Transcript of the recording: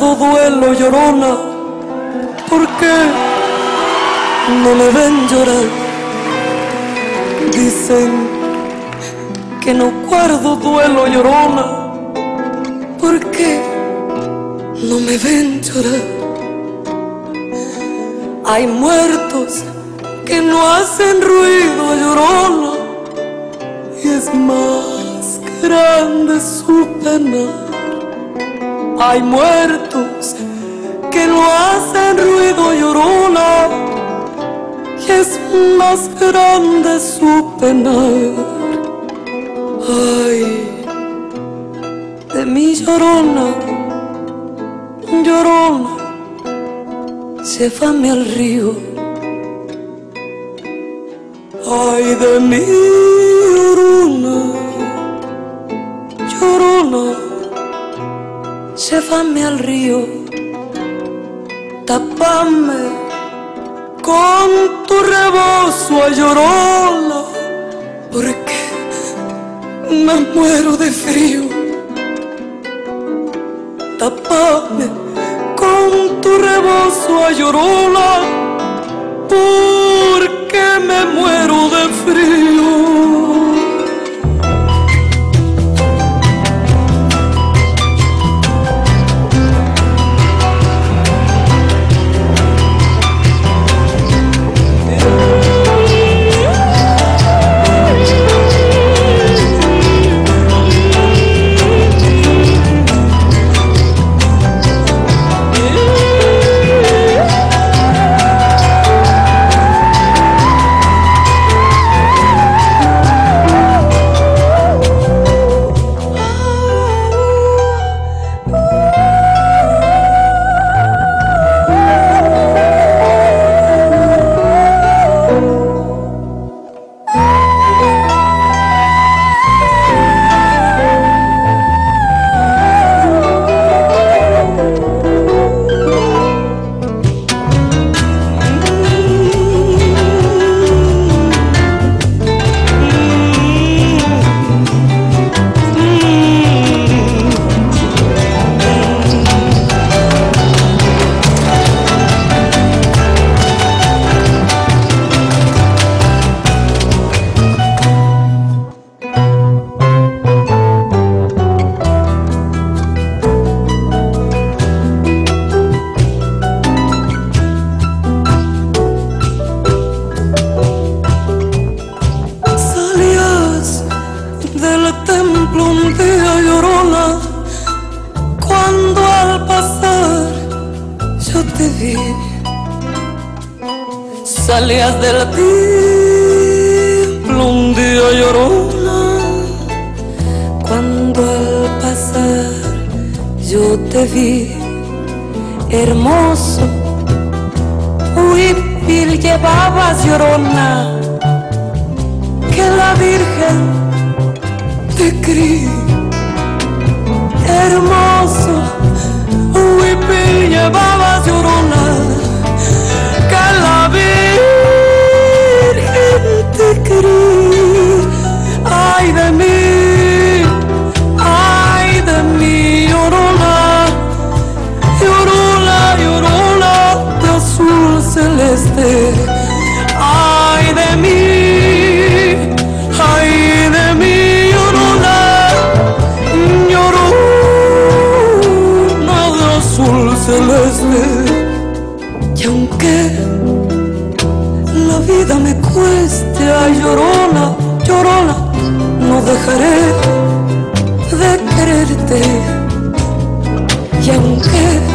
guardo duelo, llorona, ¿por qué no me ven llorar? Dicen que no guardo duelo, llorona, ¿por qué no me ven llorar? Hay muertos que no hacen ruido, llorona, y es más grande su pena. Hay muertos que no hacen ruido, llorona, y es más grande su pena. Ay, de mi llorona, llorona, llévame al río. Ay, de mi llorona, llorona, llévame al río. Tápame con tu rebozo, ay, llorona, porque me muero de frío. Tápame con tu rebozo, ay, llorona, porque me muero de frío. Un día, llorona, cuando al pasar yo te vi, salías del templo un día, llorona, cuando al pasar yo te vi, hermoso huipil llevabas, llorona, que la Virgen te crié. Hermoso huipil llevabas, llorona, que la Virgen te crié. Ay de mí, llorona, llorona, llorona de azul celeste. Ay de mí, ay de mí, celeste. Y aunque la vida me cueste, ay, llorona, llorona, no dejaré de quererte. Y aunque